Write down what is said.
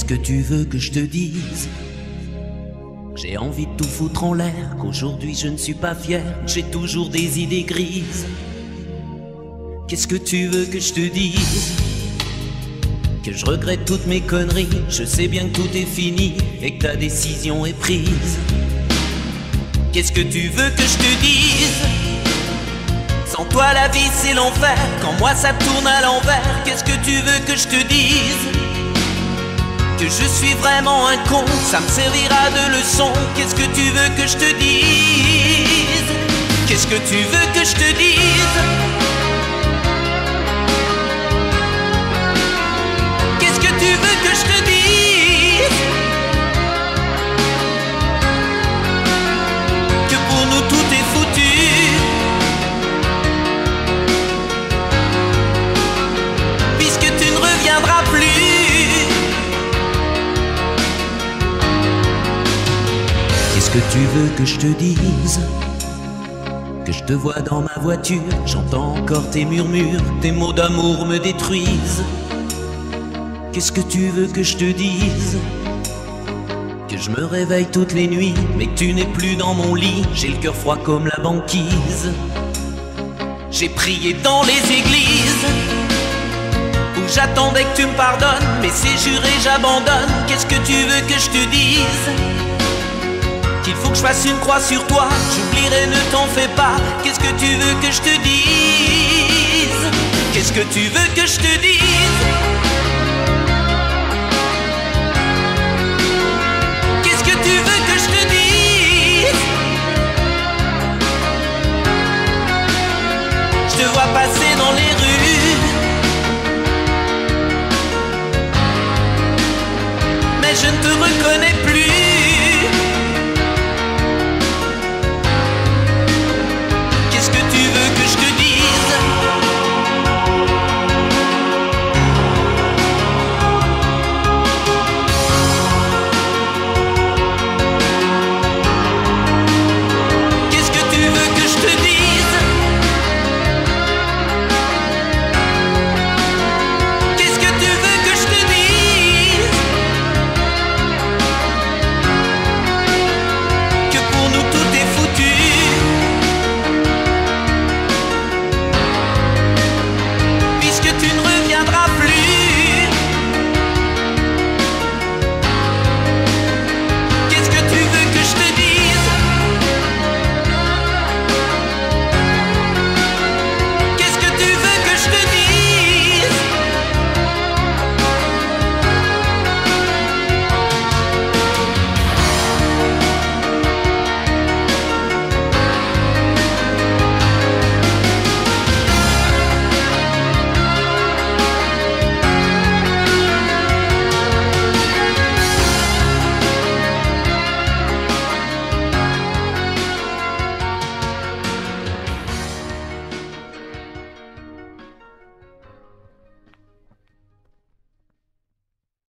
que tu veux que je te dise? J'ai envie de tout foutre en l'air, qu'aujourd'hui je ne suis pas fier, j'ai toujours des idées grises. Qu'est-ce que tu veux que je te dise? Que je regrette toutes mes conneries, je sais bien que tout est fini et que ta décision est prise. Qu'est-ce que tu veux que je te dise? Sans toi la vie c'est l'enfer, quand moi ça tourne à l'envers. Qu'est-ce que tu veux que je te dise? Que je suis vraiment un con, ça me servira de leçon. Qu'est-ce que tu veux que je te dise? Qu'est-ce que tu veux que je te dise? Qu'est-ce que tu veux que je te dise? Que pour nous tout est foutu. Puisque tu ne reviendras plus. Qu'est-ce que tu veux que je te dise? Que je te vois dans ma voiture, j'entends encore tes murmures, tes mots d'amour me détruisent. Qu'est-ce que tu veux que je te dise? Que je me réveille toutes les nuits, mais que tu n'es plus dans mon lit, j'ai le cœur froid comme la banquise. J'ai prié dans les églises, où j'attendais que tu me pardonnes, mais c'est juré j'abandonne. Qu'est-ce que tu veux que je te dise? Qu'il faut que je fasse une croix sur toi, j'oublierai, ne t'en fais pas. Qu'est-ce que tu veux que je te dise? Qu'est-ce que tu veux que je te dise?